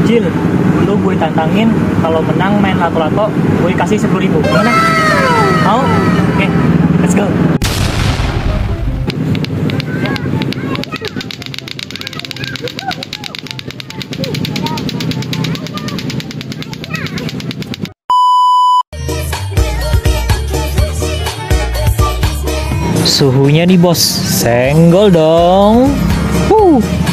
Jil, lu gue tantangin kalau menang main lato-lato gue kasih 10.000. Gimana? Mau? Oke, let's go. Suhunya nih bos, senggol dong.